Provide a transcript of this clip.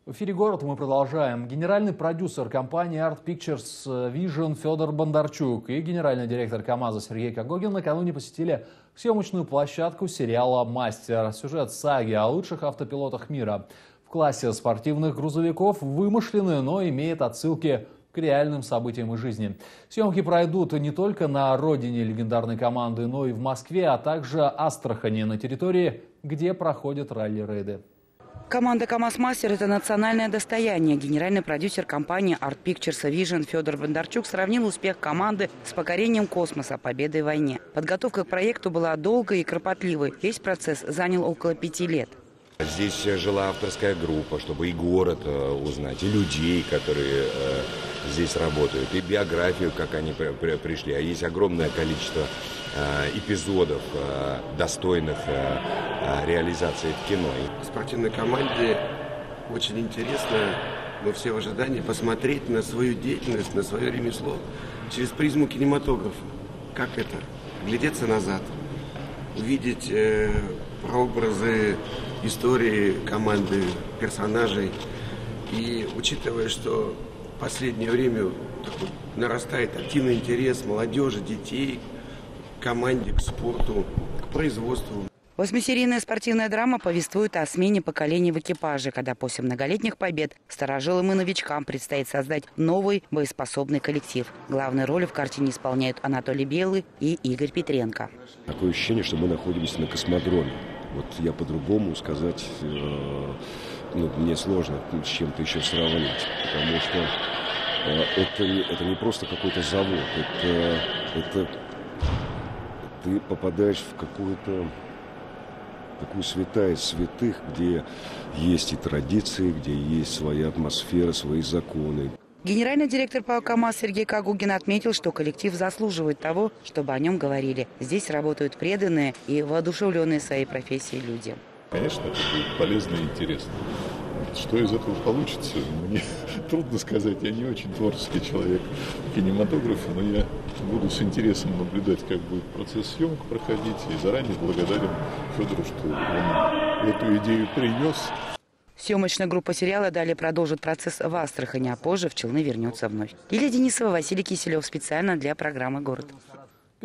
В эфире «Город» мы продолжаем. Генеральный продюсер компании Art Pictures Vision Федор Бондарчук и генеральный директор КамАЗа Сергей Кагогин накануне посетили съемочную площадку сериала «Мастер». Сюжет саги о лучших автопилотах мира. В классе спортивных грузовиков вымышлены, но имеет отсылки к реальным событиям из жизни. Съемки пройдут не только на родине легендарной команды, но и в Москве, а также Астрахани, на территории, где проходят ралли-рейды. Команда КамАЗ-Мастер – это национальное достояние. Генеральный продюсер компании Art Pictures Vision Федор Бондарчук сравнил успех команды с покорением космоса, победой в войне. Подготовка к проекту была долгой и кропотливой. Весь процесс занял около 5 лет. Здесь жила авторская группа, чтобы и город узнать, и людей, которые здесь работают, и биографию, как они пришли. А есть огромное количество эпизодов, достойных реализации в кино. Спортивной команде очень интересно, мы все в ожидании, посмотреть на свою деятельность, на свое ремесло через призму кинематографа. Как это? Глядеться назад, увидеть прообразы истории команды, персонажей. И учитывая, что в последнее время нарастает активный интерес молодежи, детей к команде, к спорту, к производству. Восьмисерийная спортивная драма повествует о смене поколений в экипаже, когда после многолетних побед старожилам и новичкам предстоит создать новый боеспособный коллектив. Главные роли в картине исполняют Анатолий Белый и Игорь Петренко. Такое ощущение, что мы находимся на космодроме. Вот я по-другому сказать, мне сложно с чем-то еще сравнить, потому что это не просто какой-то завод, это ты попадаешь в какую-то такую святая святых, где есть и традиции, где есть своя атмосфера, свои законы. Генеральный директор по КамАЗ Сергей Кагогин отметил, что коллектив заслуживает того, чтобы о нем говорили. Здесь работают преданные и воодушевленные своей профессией люди. Конечно, это будет полезно и интересно. Что из этого получится, мне трудно сказать. Я не очень творческий человек в кинематографе, но я буду с интересом наблюдать, как будет процесс съемок проходить. И заранее благодарен Федору, что он эту идею принес. Съемочная группа сериала далее продолжит процесс в Астрахани, а позже в Челны вернется вновь. Лилия Денисова, Василий Киселев. Специально для программы «Город».